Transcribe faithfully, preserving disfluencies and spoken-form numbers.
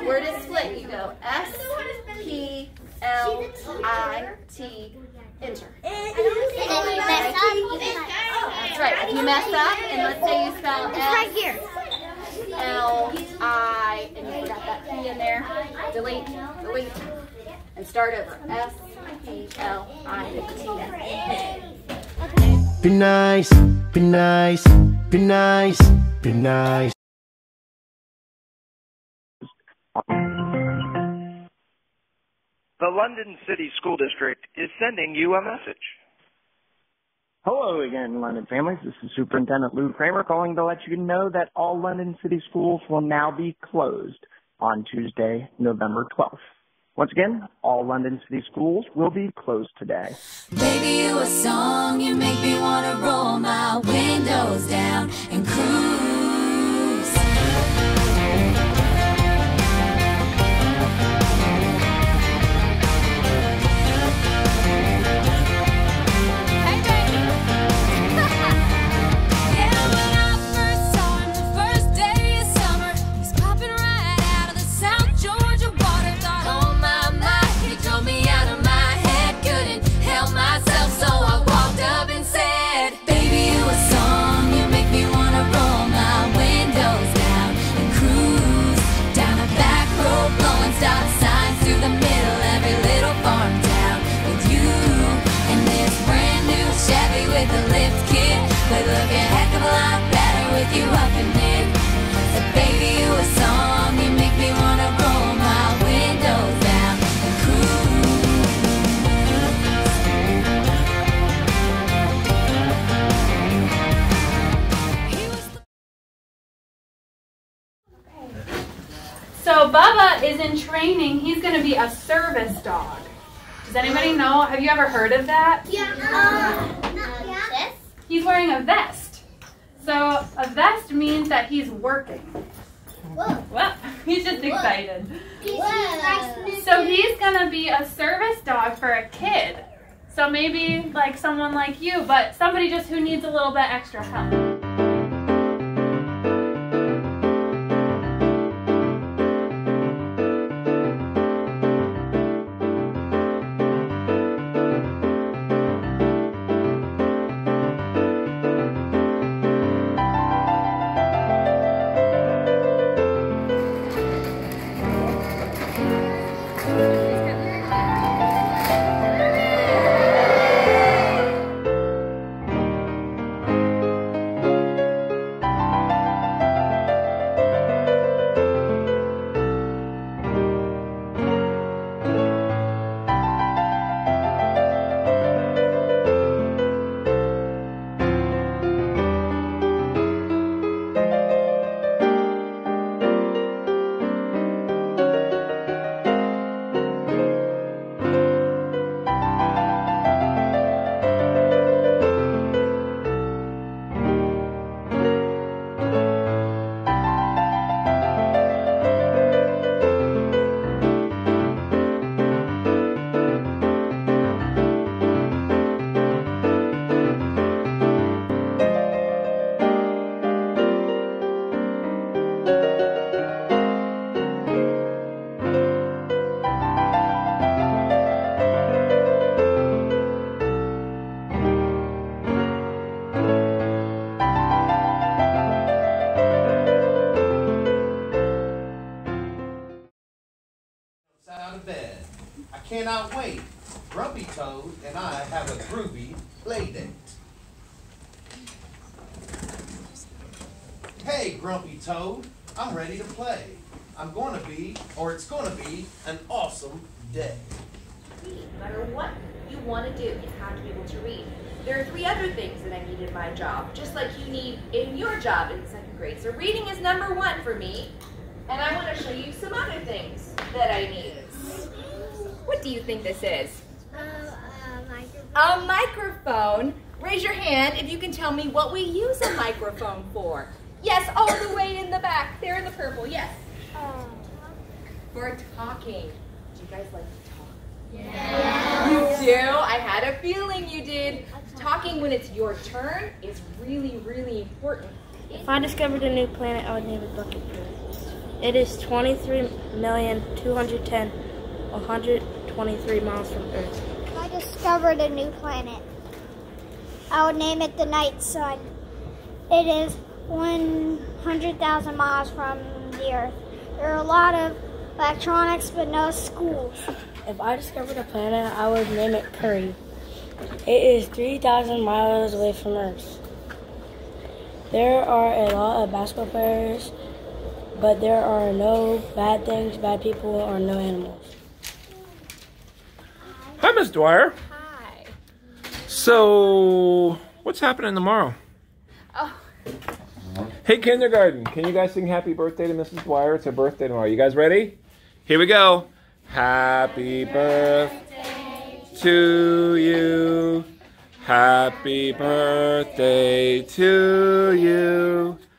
word is split, you go S P L I T, enter. And if you mess up, That's right. If you mess up, and let's say you spell S right here. L I, and you forgot that P in there, delete, delete, and start over. S P L I T. Be nice, be nice, be nice, be nice. The London City School District is sending you a message. Hello again, London families. This is Superintendent Lou Kramer calling to let you know that all London City schools will now be closed on Tuesday, November twelfth. Once again, all London City schools will be closed today. Baby, you a song, you make me want to roll my windows down and cruise. So Bubba is in training. He's going to be a service dog. Does anybody know? Have you ever heard of that? Yeah. Uh, yes. He's wearing a vest. So a vest means that he's working. Whoa. Well, he's just excited. Whoa. So he's going to be a service dog for a kid. So maybe like someone like you, but somebody just who needs a little bit extra help. Out of bed. I cannot wait. Grumpy Toad and I have a groovy play date. Hey, Grumpy Toad, I'm ready to play. I'm going to be, or it's going to be, an awesome day. No matter what you want to do, you have to be able to read. There are three other things that I need in my job, just like you need in your job in second grade. So reading is number one for me, and I want to show you some other things that I need. What do you think this is? Uh, uh, microphone. A microphone. Raise your hand if you can tell me what we use a microphone for. Yes, all the way in the back. There in the purple, yes. Uh, For talking. Do you guys like to talk? yeah. You do? I had a feeling you did. Talking when it's your turn is really, really important. If I discovered a new planet, I would name it Bucket Planet. It is twenty-three million two hundred ten thousand one hundred twenty-three miles from Earth. If I discovered a new planet, I would name it the Night Sun. It is one hundred thousand miles from the Earth. There are a lot of electronics, but no schools. If I discovered a planet, I would name it Curry. It is three thousand miles away from Earth. There are a lot of basketball players, but there are no bad things, bad people, or no animals. Hi, Miz Dwyer. Hi. So, what's happening tomorrow? Oh. Hey, kindergarten, can you guys sing happy birthday to Missus Dwyer? It's her birthday tomorrow. You guys ready? Here we go. Happy birthday to you. Happy birthday to you.